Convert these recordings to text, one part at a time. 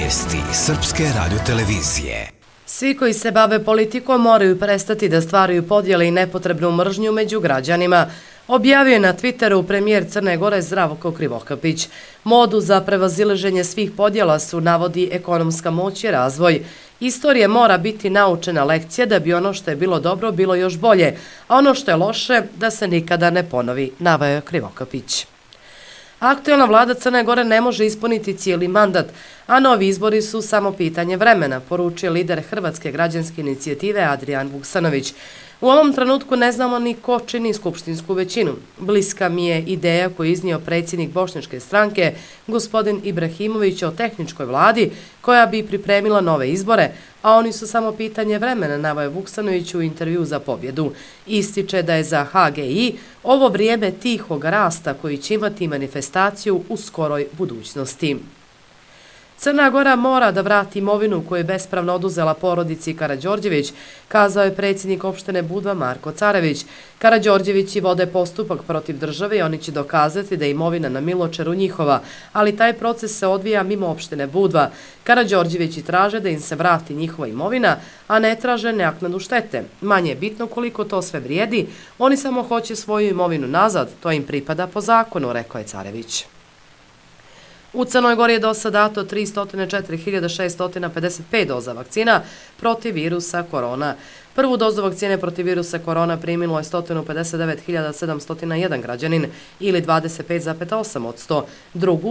Vijesti Srpske radiotelevizije. Svi koji se bave politikom moraju prestati da stvaraju podjele i nepotrebnu mržnju među građanima, objavio je na Twitteru premijer Crne Gore Zdravko Krivokapić. Modu za prevazilaženje svih podjela su, navodi, ekonomska moć i razvoj. Istorija mora biti naučena lekcija da bi ono što je bilo dobro bilo još bolje, a ono što je loše da se nikada ne ponovi, naveo je Krivokapić. Aktuelna vlada Crne Gore ne može ispuniti cijeli mandat, a novi izbori su samo pitanje vremena, poručio lider Hrvatske građanske inicijative Adrijan Vuksanović. U ovom trenutku ne znamo ni ko čini skupštinsku većinu. Bliska mi je ideja koju je iznio predsjednik Bošnjačke stranke, gospodin Ibrahimović, o tehničkoj vladi koja bi pripremila nove izbore, a oni su samo pitanje vremena, naveo Vuksanović u intervju za Pobjedu. Ističe da je za HGI ovo vrijeme tihog rasta koji će imati manifestaciju u skoroj budućnosti. Crna Gora mora da vrati imovinu koju je bespravno oduzela porodici Karađorđević, kazao je predsjednik opštine Budva Marko Carević. Karađorđevići vode postupak protiv države i oni će dokazati da je imovina na Miločeru njihova, ali taj proces se odvija mimo opštine Budva. Karađorđevići traže da im se vrati njihova imovina, a ne traže naknadu štete. Manje je bitno koliko to sve vrijedi, oni samo hoće svoju imovinu nazad, to im pripada po zakonu, rekao je Carević. U Crnoj Gori je do sada dato 304.655 doza vakcina protiv virusa korona. Prvu dozu vakcine protiv virusa korona primilo je 159.701 građanin ili 25,8%, drugu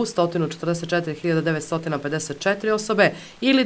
144.954 osobe ili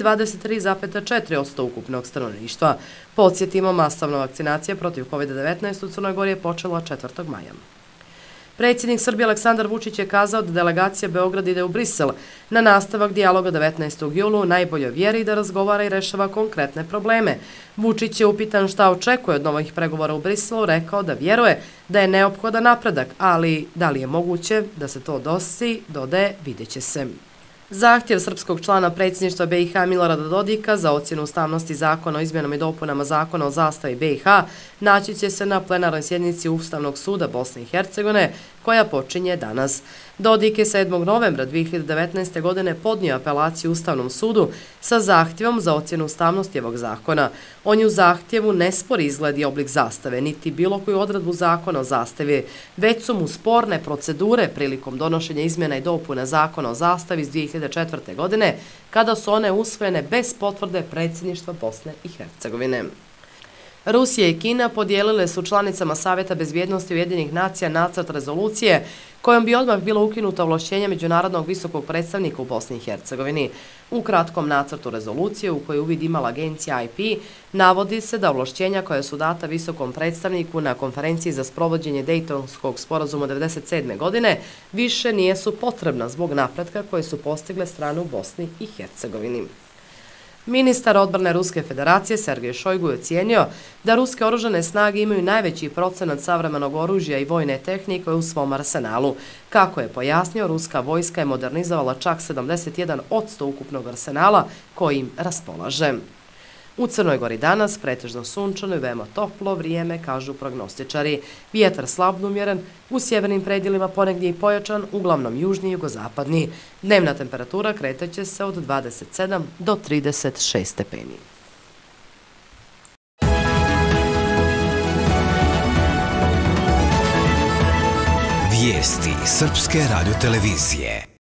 23,4% ukupnog stanovništva. Podsjetimo, masovna vakcinacija protiv COVID-19 u Crnoj Gori je počela 4. maja. Predsjednik Srbije Aleksandar Vučić je kazao da delegacija Beograd ide u Brisel na nastavak dijaloga 19. julu u najboljoj vjeri da razgovara i rešava konkretne probleme. Vučić je upitan šta očekuje od novih pregovora u Briselu, rekao da vjeruje da je neophodan napredak, ali da li je moguće da se to dosi, dodaje, vidjet će se. Zahtjev srpskog člana predsjedništva BiH Milorada Dodika za ocjenu ustavnosti zakona o izmjenama i dopunama zakona o zastavi BiH naći će se na plenarnoj sjednici Ustavnog suda Bosne i Hercegovine koja počinje danas. Dodik je 7. novembra 2019. godine podnio apelaciju Ustavnom sudu sa zahtjevom za ocjenu ustavnosti ovog zakona. On je u zahtjevu ne spori izgled i oblik zastave, niti bilo koju odredbu zakona o zastavi, već su mu sporne procedure prilikom donošenja izmjena i dopuna zakona o zastavi iz 2004. godine, kada su one usvojene bez potvrde predsjedništva Bosne i Hercegovine. Rusija i Kina podijelile su članicama Savjeta bezbjednosti Ujedinjenih nacija nacrt rezolucije kojom bi odmah bilo ukinuto ovlašćenje međunarodnog visokog predstavnika u Bosni i Hercegovini. U kratkom nacrtu rezolucije, u kojoj uvid imala agencija IP, navodi se da ovlašćenja koja su data visokom predstavniku na konferenciji za sprovođenje Dejtonskog sporazuma 1997. godine više nijesu potrebna zbog napretka koje su postigle strane u Bosni i Hercegovini. Ministar odbrane Ruske federacije Sergej Šojgu je ocijenio da ruske oružane snage imaju najveći procenat savremenog oružja i vojne tehnike u svom arsenalu. Kako je pojasnio, ruska vojska je modernizovala čak 71% ukupnog arsenala kojim raspolaže. U Crnoj Gori danas pretežno sunčano i veoma toplo vrijeme, kažu prognostičari. Vjetar slabno umjeren, u sjevernim predjelima ponegdje i pojačan, uglavnom južni i jugozapadni. Dnevna temperatura kretaće se od 27 do 36 stepeni. Vijesti Srpske radiotelevizije.